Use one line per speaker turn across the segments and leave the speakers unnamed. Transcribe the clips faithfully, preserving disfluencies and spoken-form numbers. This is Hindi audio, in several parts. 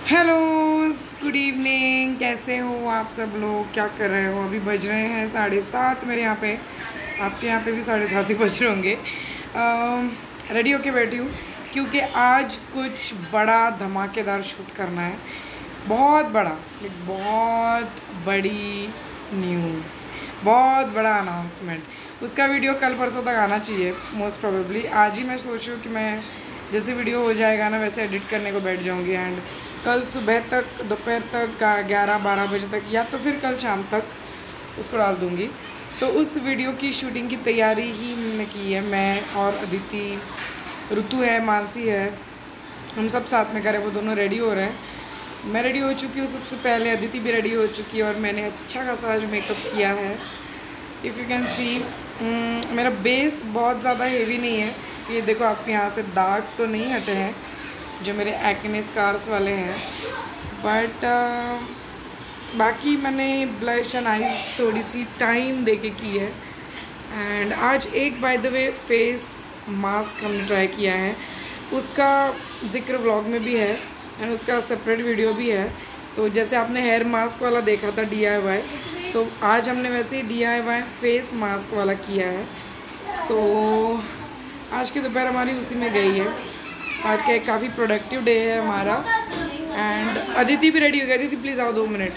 Hello, good evening. कैसे हो आप सब लोग? क्या कर रहे हो? अभी बज रहे हैं साढ़े सात मेरे यहाँ पे। आपके यहाँ पे भी साढ़े सात ही बज रहे होंगे। रेडी होके बैठी हूँ क्योंकि आज कुछ बड़ा धमाकेदार शूट करना है। बहुत बड़ा, एक बहुत बड़ी न्यूज़, बहुत बड़ा अनाउंसमेंट। उसका वीडियो कल परसों तक आना चाहिए मोस्ट प्रोबेबली। आज ही मैं सोच रही हूँ कि मैं जैसे वीडियो हो जाएगा ना वैसे एडिट करने को बैठ जाऊँगी एंड कल सुबह तक, दोपहर तक, ग्यारह बारह बजे तक या तो फिर कल शाम तक उसको डाल दूँगी। तो उस वीडियो की शूटिंग की तैयारी ही मैंने की है। मैं और अदिति, ऋतु है, मानसी है, हम सब साथ में करें। वो दोनों रेडी हो रहे हैं। मैं रेडी हो चुकी हूँ सबसे पहले, अदिति भी रेडी हो चुकी है और मैंने अच्छा खासा आज मेकअप किया है। इफ़ यू कैन सी, मेरा बेस बहुत ज़्यादा हेवी नहीं है। ये देखो, आपके यहाँ से दाग तो नहीं हटे हैं जो मेरे एक्ने स्कार्स वाले हैं, बट uh, बाकी मैंने ब्लश एंड आइज थोड़ी सी टाइम देके की है। एंड आज एक by the way face mask हमने ट्राई किया है, उसका जिक्र व्लॉग में भी है एंड उसका सेपरेट वीडियो भी है। तो जैसे आपने हेयर मास्क वाला देखा था डी आई वाई, तो आज हमने वैसे ही D I Y face mask वाला किया है। सो so, आज की दोपहर हमारी उसी में गई है। आज का एक काफ़ी प्रोडक्टिव डे है हमारा। एंड अदिति भी रेडी हो गई। अदिति प्लीज़ आओ दो मिनट।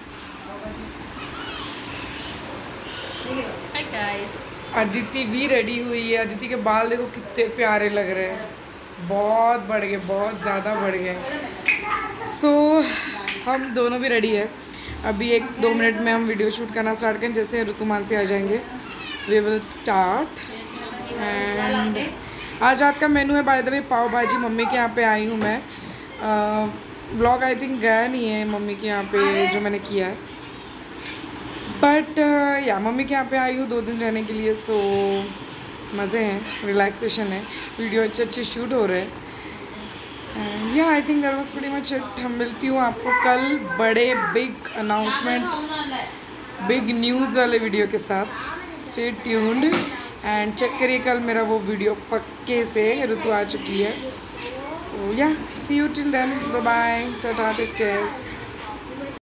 Hi guys.
अदिति भी रेडी हुई है। अदिति के बाल देखो कितने प्यारे लग रहे हैं, बहुत बढ़ गए, बहुत ज़्यादा बढ़ गए। सो so, हम दोनों भी रेडी है। अभी एक दो मिनट में हम वीडियो शूट करना स्टार्ट करें। जैसे ऋतु मानसी आ जाएंगे वी विल स्टार्ट। एंड आज रात का मेनू है बाय द वे पाव भाजी। मम्मी के यहाँ पे आई हूँ मैं। व्लॉग आई थिंक गया नहीं है मम्मी के यहाँ पे जो मैंने किया है, बट uh, या मम्मी के यहाँ पे आई हूँ दो दिन रहने के लिए। सो मज़े हैं, रिलैक्सेशन है, वीडियो अच्छे अच्छे शूट हो रहे हैं। Yeah I think that was pretty much it. हम मिलती हूँ आपको कल बड़े बिग अनाउंसमेंट, बिग न्यूज़ वाले वीडियो के साथ। स्टे ट्यून्ड एंड चेक करिए कल मेरा वो वीडियो पक्के से। ऋतु आ चुकी है। So yeah see you till then, bye bye, tata, take care.